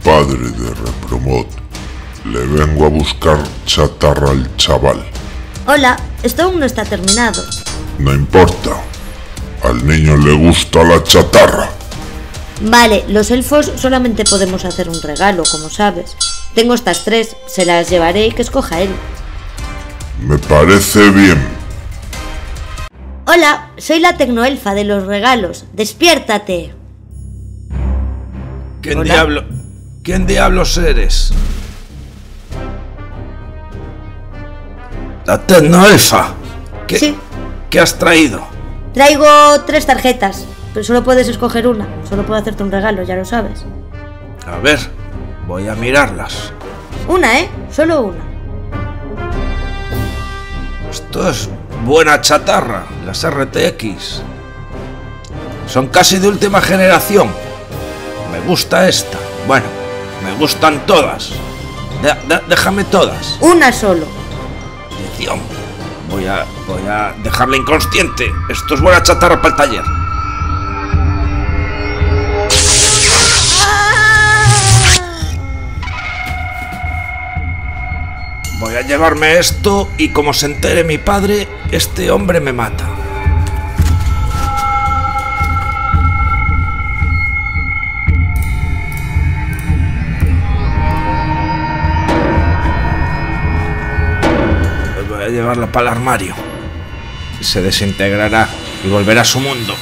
padre de Repromod. Le vengo a buscar chatarra al chaval. Hola, esto aún no está terminado. No importa. Al niño le gusta la chatarra. Vale, los elfos solamente podemos hacer un regalo, como sabes. Tengo estas 3, se las llevaré y que escoja él. Me parece bien. Hola, soy la tecnoelfa de los regalos. ¡Despiértate! ¿Quién diablos eres? La tecnoelfa. Sí. ¿Qué has traído? Traigo 3 tarjetas, pero solo puedes escoger una. Solo puedo hacerte un regalo, ya lo sabes. A ver, voy a mirarlas. Una, ¿eh? Solo una. Esto es buena chatarra, las RTX. Son casi de última generación. Me gusta esta. Bueno, me gustan todas. Déjame todas. Una solo. Maldición. Voy a dejarla inconsciente. Esto es buena chatarra para el taller. Voy a llevarme esto y como se entere mi padre, este hombre me mata. Voy a llevarla para el armario. Se desintegrará y volverá a su mundo.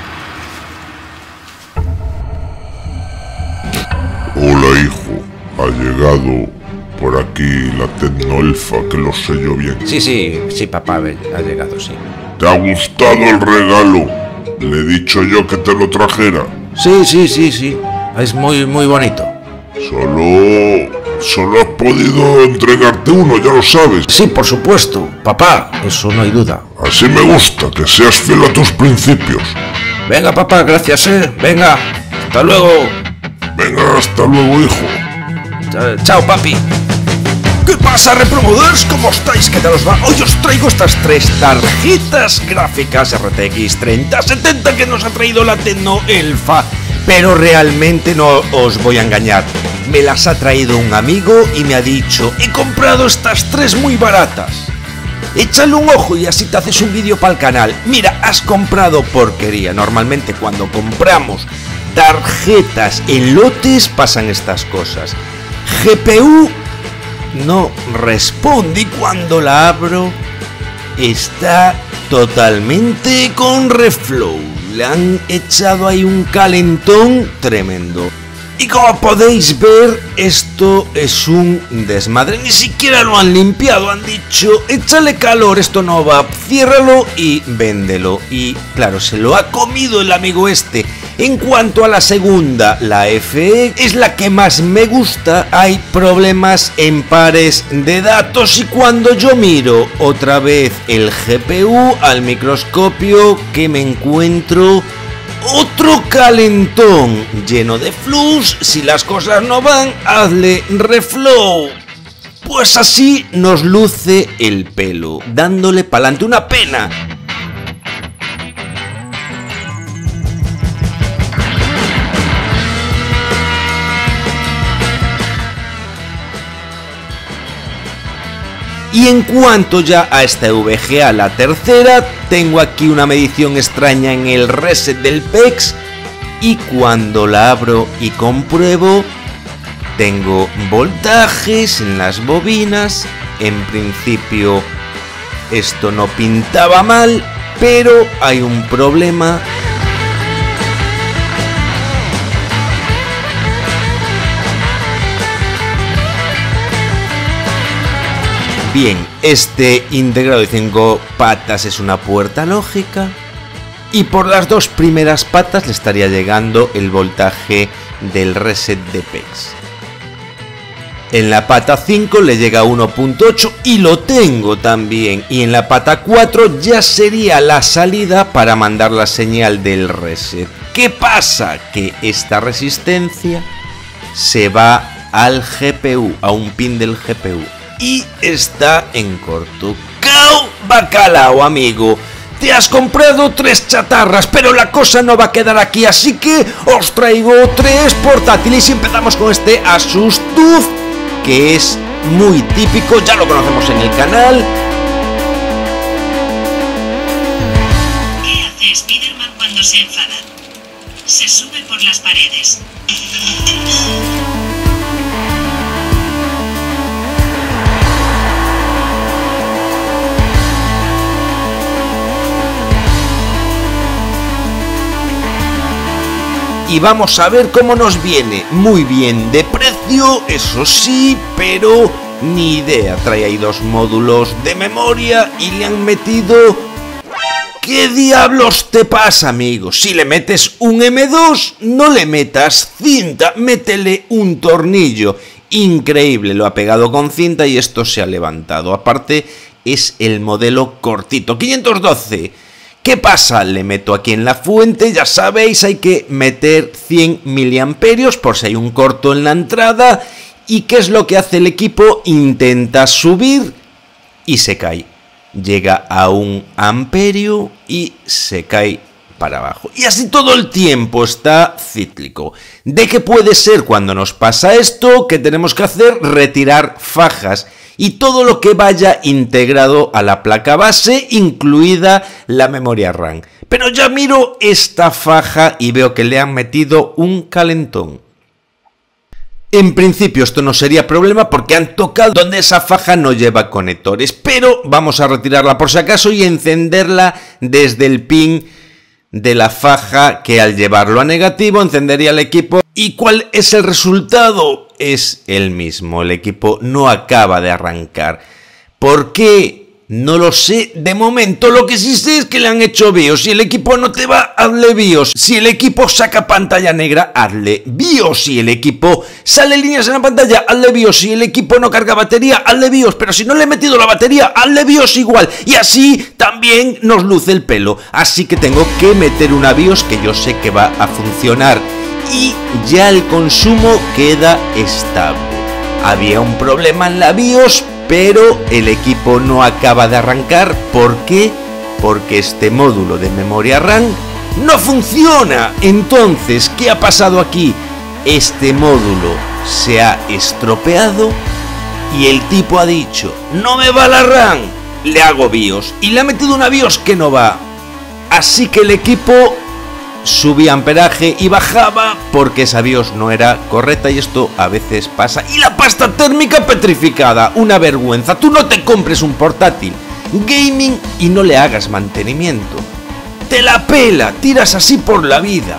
Hola, hijo. Ha llegado por aquí la tecnoelfa, que lo sé yo bien. Sí, papá, ha llegado, sí. ¿Te ha gustado el regalo? Le he dicho yo que te lo trajera. Sí. Es muy bonito. Solo has podido entregarte uno, ya lo sabes. Sí, por supuesto, papá, eso no hay duda. Así me gusta, que seas fiel a tus principios. Venga, papá, gracias, venga, hasta luego. Venga, hasta luego, hijo. Chao, papi. ¿Qué pasa, Repromoders? ¿Cómo estáis? ¿Qué tal os va? Hoy os traigo estas 3 tarjetas gráficas RTX 3070 que nos ha traído la tecnoelfa. Pero realmente no os voy a engañar. Me las ha traído un amigo y me ha dicho: he comprado estas 3 muy baratas. Échale un ojo y así te haces un vídeo para el canal. Mira, has comprado porquería. Normalmente cuando compramos tarjetas en lotes pasan estas cosas. GPU no responde y cuando la abro está totalmente con reflow. Le han echado ahí un calentón tremendo. Y como podéis ver, esto es un desmadre. Ni siquiera lo han limpiado. Han dicho: échale calor, esto no va, ciérralo y véndelo. Y claro, se lo ha comido el amigo este. En cuanto a la segunda, la FE, es la que más me gusta. Hay problemas en pares de datos y cuando yo miro otra vez el GPU al microscopio, que me encuentro otro calentón lleno de flux. Si las cosas no van, hazle reflow. Pues así nos luce el pelo, dándole pa'lante, una pena. Y en cuanto ya a esta VGA, la tercera, tengo aquí una medición extraña en el reset del PEX y cuando la abro y compruebo, tengo voltajes en las bobinas. En principio esto no pintaba mal, pero hay un problema. Bien, este integrado de 5 patas es una puerta lógica y por las 2 primeras patas le estaría llegando el voltaje del reset de PEX. En la pata 5 le llega 1.8 y lo tengo también, y en la pata 4 ya sería la salida para mandar la señal del reset. ¿Qué pasa? Que esta resistencia se va al GPU, a un pin del GPU. Y está en corto. ¡Cao bacalao, amigo! Te has comprado 3 chatarras, pero la cosa no va a quedar aquí, así que os traigo 3 portátiles y empezamos con este Asus TUF, que es muy típico, ya lo conocemos en el canal. ¿Qué hace Spider-Man cuando se enfada? Se sube por las paredes. Y vamos a ver cómo nos viene. Muy bien de precio, eso sí, pero ni idea. Trae ahí 2 módulos de memoria y le han metido... ¿Qué diablos te pasa, amigo? Si le metes un M2, no le metas cinta, métele un tornillo. Increíble, lo ha pegado con cinta y esto se ha levantado. Aparte, es el modelo cortito, 512. ¿Qué pasa? Le meto aquí en la fuente, ya sabéis, hay que meter 100 miliamperios por si hay un corto en la entrada. ¿Y qué es lo que hace el equipo? Intenta subir y se cae. Llega a 1 amperio y se cae para abajo. Y así todo el tiempo está cíclico. ¿De qué puede ser cuando nos pasa esto? ¿Qué tenemos que hacer? Retirar fajas y todo lo que vaya integrado a la placa base, incluida la memoria RAM. Pero ya miro esta faja y veo que le han metido un calentón. En principio esto no sería problema porque han tocado donde esa faja no lleva conectores, pero vamos a retirarla por si acaso y encenderla desde el pin de la faja, que al llevarlo a negativo encendería el equipo. ¿Y cuál es el resultado? Es el mismo, el equipo no acaba de arrancar. ¿Por qué? No lo sé de momento. Lo que sí sé es que le han hecho BIOS. Si el equipo no te va, hazle BIOS. Si el equipo saca pantalla negra, hazle BIOS. Si el equipo sale líneas en la pantalla, hazle BIOS. Si el equipo no carga batería, hazle BIOS. Pero si no le he metido la batería, hazle BIOS igual. Y así también nos luce el pelo. Así que tengo que meter una BIOS que yo sé que va a funcionar. Y ya el consumo queda estable. Había un problema en la BIOS, pero el equipo no acaba de arrancar. ¿Por qué? Porque este módulo de memoria RAM no funciona. Entonces, ¿qué ha pasado aquí? Este módulo se ha estropeado y el tipo ha dicho: no me va la RAM, le hago BIOS. Y le ha metido una BIOS que no va. Así que el equipo subía amperaje y bajaba porque esa BIOS no era correcta, y esto a veces pasa. Y la pasta térmica petrificada, una vergüenza. Tú no te compres un portátil gaming y no le hagas mantenimiento. Te la pela, tiras así por la vida.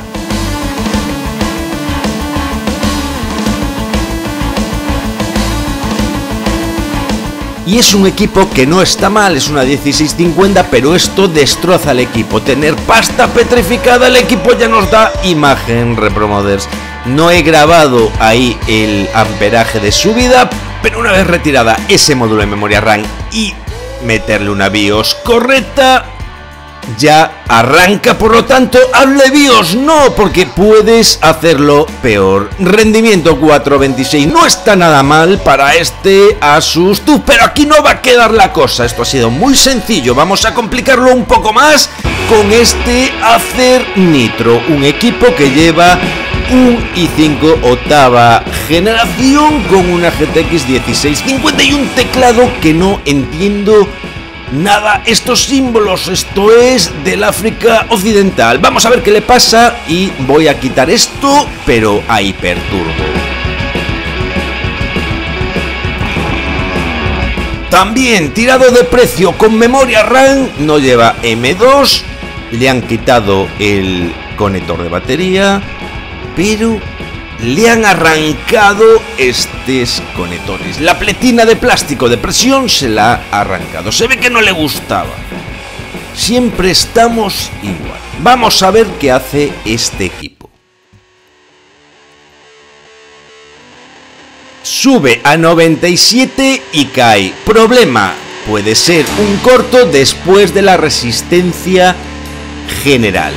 Y es un equipo que no está mal, es una 1650, pero esto destroza al equipo. Tener pasta petrificada, el equipo ya nos da imagen, ReproModers. No he grabado ahí el amperaje de subida, pero una vez retirada ese módulo de memoria RAM y meterle una BIOS correcta, ya arranca. Por lo tanto, hazle BIOS, no, porque puedes hacerlo peor. Rendimiento 426, no está nada mal para este Asus TUF, pero aquí no va a quedar la cosa. Esto ha sido muy sencillo, vamos a complicarlo un poco más con este Acer Nitro, un equipo que lleva un i5 octava generación con una GTX 1650 y un teclado que no entiendo nada. Estos símbolos, esto es del África Occidental. Vamos a ver qué le pasa y voy a quitar esto, pero a hiperturbo. También tirado de precio con memoria RAM, no lleva M2, le han quitado el conector de batería, pero le han arrancado estos conectores. La pletina de plástico de presión se la ha arrancado. Se ve que no le gustaba. Siempre estamos igual. Vamos a ver qué hace este equipo. Sube a 97 y cae. Problema: puede ser un corto después de la resistencia general.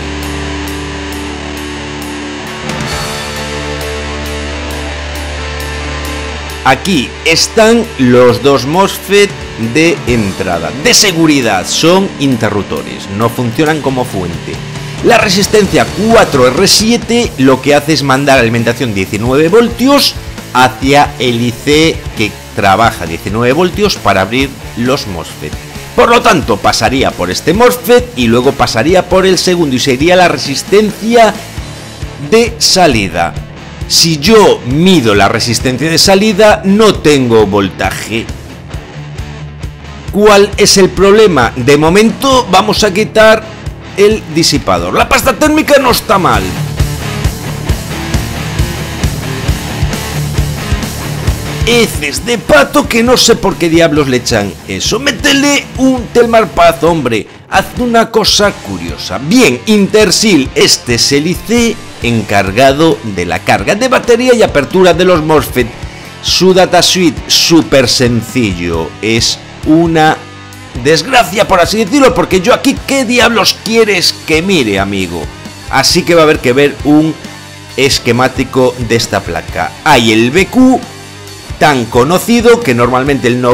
aquí están los dos MOSFET de entrada. De seguridad, son interruptores, no funcionan como fuente. La resistencia 4R7 lo que hace es mandar alimentación 19 voltios hacia el IC que trabaja 19 voltios para abrir los MOSFET. Por lo tanto, pasaría por este MOSFET y luego pasaría por el segundo y sería la resistencia de salida. Si yo mido la resistencia de salida, no tengo voltaje. ¿Cuál es el problema? De momento vamos a quitar el disipador. La pasta térmica no está mal. Heces de pato que no sé por qué diablos le echan eso. Métele un Telmar Paz, hombre. Haz una cosa curiosa. Bien, Intersil, este es el IC encargado de la carga de batería y apertura de los MOSFET. Su datasuite, súper sencillo. Es una desgracia, por así decirlo, porque yo aquí, ¿qué diablos quieres que mire, amigo? Así que va a haber que ver un esquemático de esta placa. Hay el BQ, tan conocido que normalmente el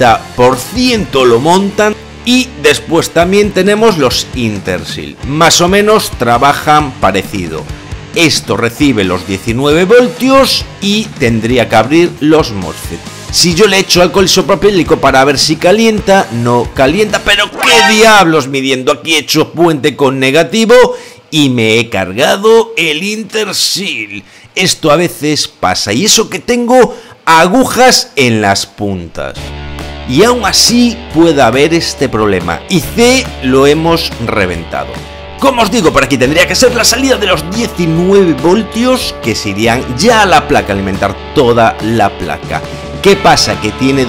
90% lo montan, y después también tenemos los Intersil. Más o menos trabajan parecido. Esto recibe los 19 voltios y tendría que abrir los MOSFET. Si yo le echo alcohol isopropílico para ver si calienta, no calienta. Pero qué diablos midiendo, aquí he hecho puente con negativo y me he cargado el Intersil. Esto a veces pasa, y eso que tengo agujas en las puntas. Y aún así puede haber este problema. Y C lo hemos reventado. Como os digo, por aquí tendría que ser la salida de los 19 voltios que se irían ya a la placa, alimentar toda la placa. ¿Qué pasa? Que tiene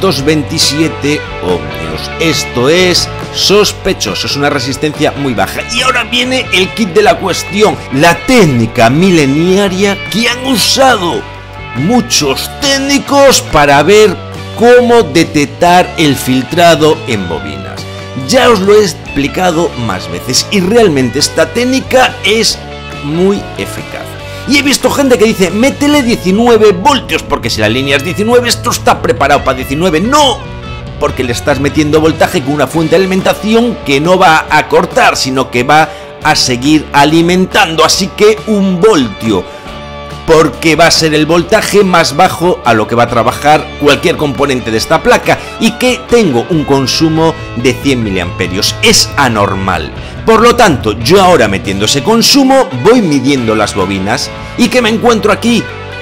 227 ohmios. Esto es sospechoso, es una resistencia muy baja. Y ahora viene el kit de la cuestión, la técnica milenaria que han usado muchos técnicos para ver cómo detectar el filtrado en bobinas. Ya os lo he explicado más veces y realmente esta técnica es muy eficaz. Y he visto gente que dice, métele 19 voltios, porque si la línea es 19, esto está preparado para 19. ¡No! Porque le estás metiendo voltaje con una fuente de alimentación que no va a cortar, sino que va a seguir alimentando. Así que 1 voltio, porque va a ser el voltaje más bajo a lo que va a trabajar cualquier componente de esta placa, y que tengo un consumo de 100 miliamperios. Es anormal. Por lo tanto, yo ahora metiendo ese consumo, voy midiendo las bobinas y que me encuentro aquí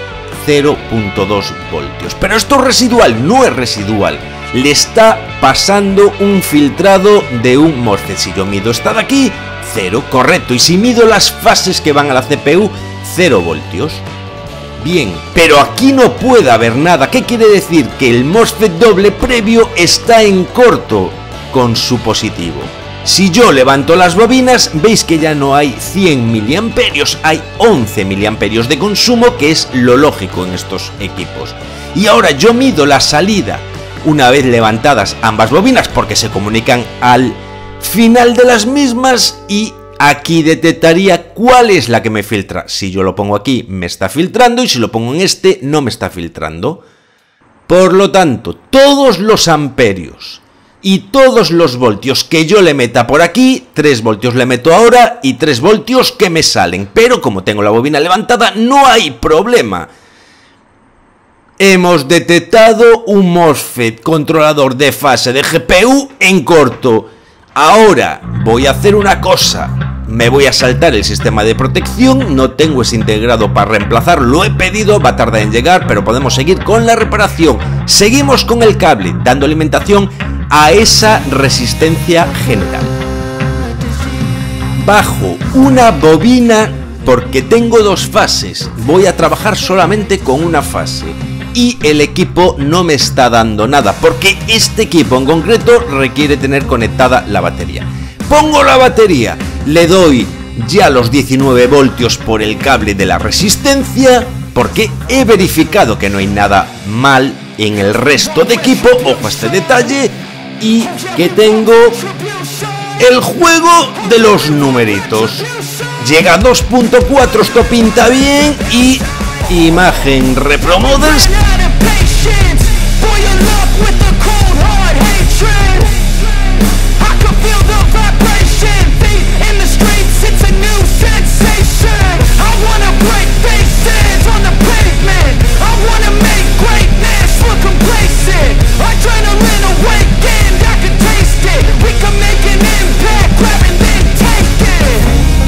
0.2 voltios. Pero esto es residual, no es residual. Le está pasando un filtrado de un MOSFET. Si yo mido esta de aquí, 0, correcto. Y si mido las fases que van a la CPU, 0 voltios. Bien, pero aquí no puede haber nada. ¿Qué quiere decir? Que el MOSFET doble previo está en corto con su positivo. Si yo levanto las bobinas, veis que ya no hay 100 miliamperios, hay 11 miliamperios de consumo, que es lo lógico en estos equipos. Y ahora yo mido la salida una vez levantadas ambas bobinas, porque se comunican al final de las mismas, y aquí detectaría cuál es la que me filtra. Si yo lo pongo aquí, me está filtrando, y si lo pongo en este, no me está filtrando. Por lo tanto, todos los amperios y todos los voltios que yo le meta por aquí, 3 voltios le meto ahora y 3 voltios que me salen. Pero como tengo la bobina levantada, no hay problema. Hemos detectado un MOSFET controlador de fase de GPU en corto. Ahora voy a hacer una cosa. Me voy a saltar el sistema de protección. No tengo ese integrado para reemplazar. Lo he pedido, va a tardar en llegar, pero podemos seguir con la reparación. Seguimos con el cable, dando alimentación a esa resistencia general. Bajo una bobina porque tengo 2 fases. Voy a trabajar solamente con una fase. Y el equipo no me está dando nada, porque este equipo en concreto requiere tener conectada la batería. Pongo la batería, le doy ya los 19 voltios por el cable de la resistencia, porque he verificado que no hay nada mal en el resto de equipo, ojo a este detalle, y que tengo el juego de los numeritos. Llega a 2.4, esto pinta bien, y imagen ReproModels. patience. Boil up with the cold hard hatred. I can feel the vibration. Feet in the streets, it's a new sensation. I wanna break faces on the pavement. I wanna make greatness look complacent. Adrenaline awakened, I can taste it. We can make an impact, grab and then take it.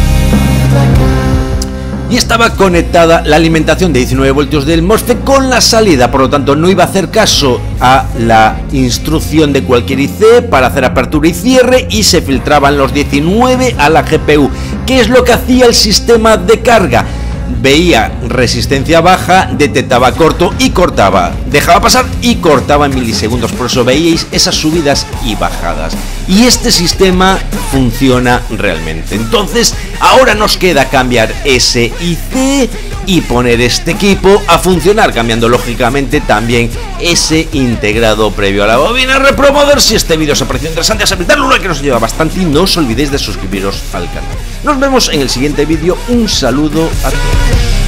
Y estaba conectada la alimentación de 19 voltios del MOSFET con la salida, por lo tanto no iba a hacer caso a la instrucción de cualquier IC para hacer apertura y cierre, y se filtraban los 19 a la GPU. ¿Qué es lo que hacía el sistema de carga? Veía resistencia baja, detectaba corto y cortaba, dejaba pasar y cortaba en milisegundos. Por eso veíais esas subidas y bajadas, y este sistema funciona realmente. Entonces ahora nos queda cambiar ese IC y poner este equipo a funcionar, cambiando lógicamente también ese integrado previo a la bobina ReproModer. Si este vídeo os ha parecido interesante, darle un like que nos ayuda bastante, y no os olvidéis de suscribiros al canal. Nos vemos en el siguiente vídeo. Un saludo a todos.